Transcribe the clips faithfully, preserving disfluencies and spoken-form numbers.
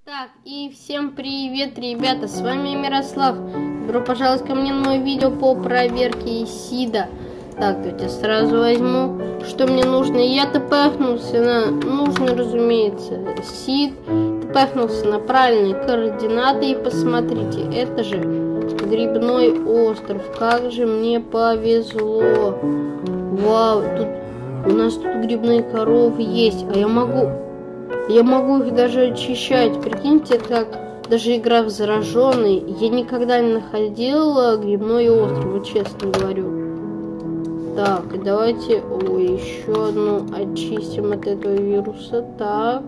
Так, и всем привет, ребята, с вами Мирослав. Добро пожаловать ко мне на мое видео по проверке Сида. Так, давайте сразу возьму, что мне нужно. Я тпхнулся на, нужно, разумеется, Сид. Тпхнулся на правильные координаты. И посмотрите, это же грибной остров. Как же мне повезло. Вау, тут у нас тут грибные коровы есть, а я могу... Я могу их даже очищать. Прикиньте, так даже игра в зараженный. Я никогда не находила грибной остров, вот честно говорю. Так, давайте, ой, еще одну очистим от этого вируса. Так.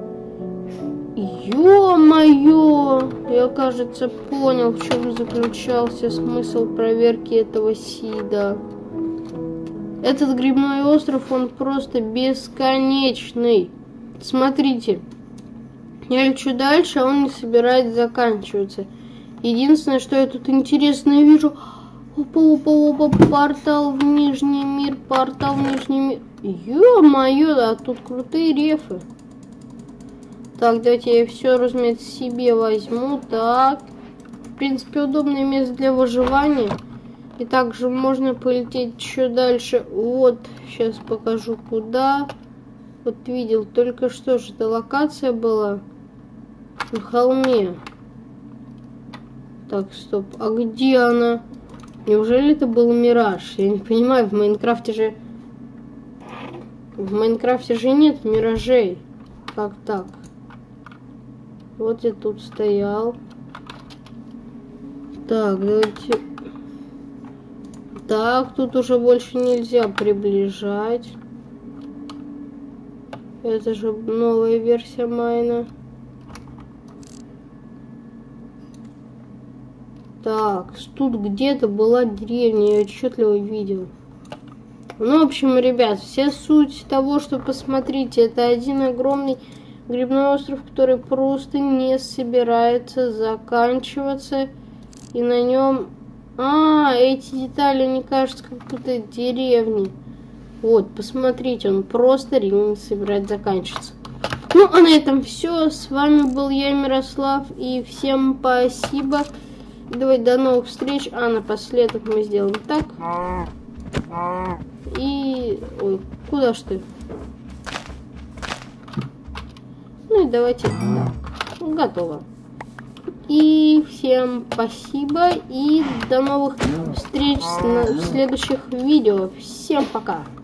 Ё-моё! Я, кажется, понял, в чем заключался смысл проверки этого Сида. Этот грибной остров, он просто бесконечный. Смотрите, я лечу дальше, а он не собирается заканчиваться. Единственное, что я тут интересное вижу... Опа-опа-опа, портал в Нижний мир, портал в Нижний мир. Ё-моё, да, тут крутые рефы. Так, давайте я все, разумеется, себе возьму. Так, в принципе, удобное место для выживания. И также можно полететь еще дальше. Вот, сейчас покажу, куда... Вот видел, только что же эта локация была на холме. Так, стоп, а где она? Неужели это был мираж? Я не понимаю, в Майнкрафте же... В Майнкрафте же нет миражей. Как так? Вот я тут стоял. Так, давайте... Так, тут уже больше нельзя приближать. Это же новая версия Майна. Так, тут где-то была деревня, я отчетливо видел. Ну, в общем, ребят, вся суть того, что посмотрите, это один огромный грибной остров, который просто не собирается заканчиваться. И на нем... А, эти детали, мне кажется, как будто деревни. Вот, посмотрите, он просто реально не собирается заканчиваться. Ну, а на этом все. С вами был я, Мирослав, и всем спасибо. Давай, до новых встреч. А напоследок мы сделаем так. И... Ой, куда ж ты? Ну и давайте так. Готово. И всем спасибо. И до новых встреч в следующих видео. Всем пока.